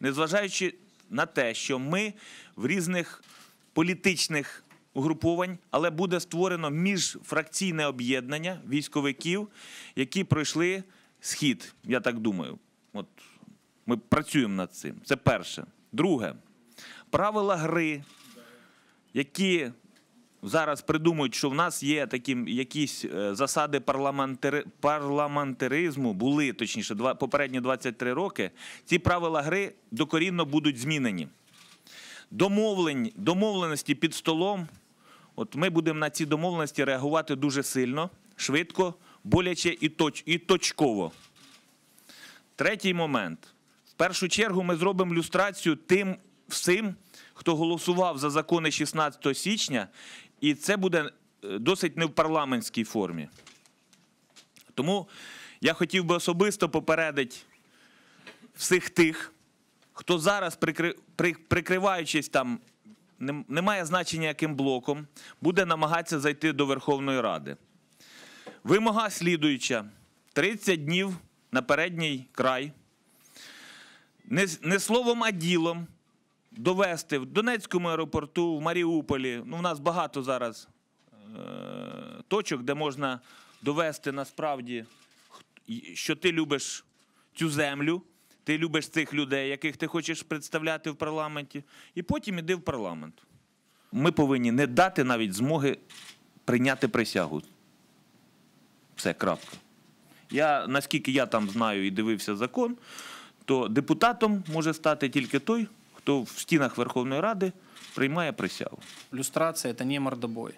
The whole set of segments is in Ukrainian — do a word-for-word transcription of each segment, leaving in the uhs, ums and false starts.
незважаючи на те, що ми в різних політичних угруповань, але буде створено міжфракційне об'єднання військовиків, які пройшли Схід, я так думаю. От ми працюємо над цим. Це перше. Друге. Правила гри, які зараз придумують, що в нас є такі якісь засади парламентари... парламентаризму, були, точніше, два... попередні двадцять три роки, ці правила гри докорінно будуть змінені. Домовлень... Домовленості під столом, от ми будемо на ці домовленості реагувати дуже сильно, швидко, боляче і, точ... і точково. Третій момент. В першу чергу ми зробимо люстрацію тим всім, хто голосував за закони шістнадцятого січня, і це буде досить не в парламентській формі. Тому я хотів би особисто попередити всіх тих, хто зараз, прикри... прикриваючись там, не має значення яким блоком, буде намагатися зайти до Верховної Ради. Вимога слідуюча. тридцять днів на передній край. Не, не словом, а ділом довести в Донецькому аеропорту, в Маріуполі. Ну, у нас багато зараз е, точок, де можна довести насправді, що ти любиш цю землю, ти любиш цих людей, яких ти хочеш представляти в парламенті, і потім іди в парламент. Ми повинні не дати навіть змоги прийняти присягу. Все, крапка. Я, наскільки я там знаю і дивився закон, то депутатом може стати тільки той, хто в стінах Верховної Ради приймає присягу. Люстрация – это не мордобой.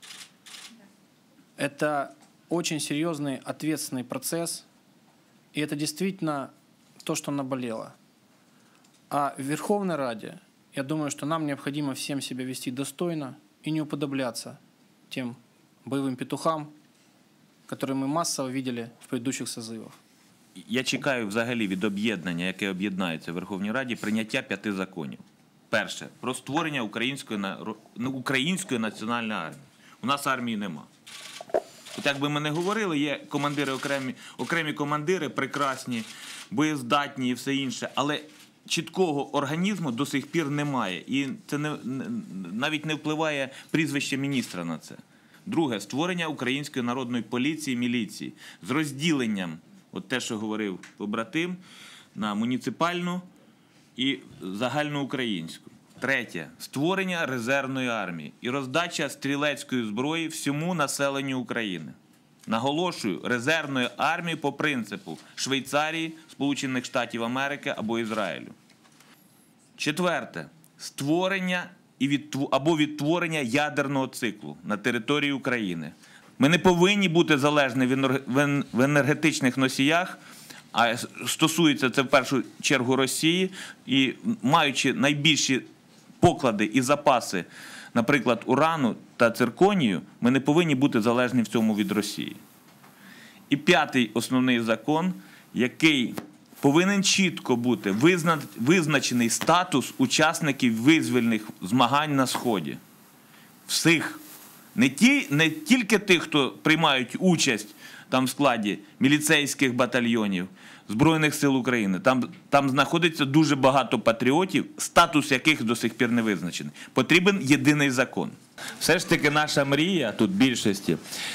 Это очень серьезный, ответственный процесс, и это действительно то, что наболело. А в Верховной Раде, я думаю, что нам необходимо всем себя вести достойно и не уподобляться тем боевым петухам, которые мы массово видели в предыдущих созывах. Я чекаю взагалі від об'єднання, яке об'єднається в Верховній Раді, прийняття п'яти законів. Перше, про створення української, української національної армії. У нас армії нема. От як би ми не говорили, є командири окремі, окремі командири, прекрасні, боєздатні і все інше, але чіткого організму до сих пір немає. І це не, навіть не впливає прізвище міністра на це. Друге, створення української народної поліції, міліції з розділенням, от те, що говорив побратим, на муніципальну і загальноукраїнську. Третє, створення резервної армії і роздача стрілецької зброї всьому населенню України. Наголошую, резервної армії по принципу Швейцарії, Сполучених Штатів Америки або Ізраїлю. Четверте, створення або відтворення ядерного циклу на території України. Ми не повинні бути залежні в енергетичних носіях, а стосується це в першу чергу Росії, і маючи найбільші поклади і запаси, наприклад, урану та цирконію, ми не повинні бути залежні в цьому від Росії. І п'ятий основний закон, який повинен чітко бути визначений статус учасників визвольних змагань на Сході. Всіх. Не, ті, не тільки тих, хто приймають участь там в складі міліцейських батальйонів Збройних сил України. Там, там знаходиться дуже багато патріотів, статус яких до сих пір не визначений. Потрібен єдиний закон. Все ж таки наша мрія, тут більшості,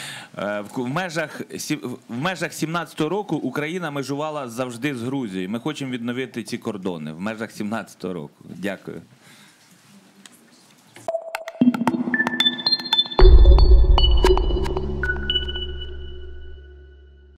в межах, в межах сімнадцятого року Україна межувала завжди з Грузією. Ми хочемо відновити ці кордони в межах сімнадцятого року. Дякую.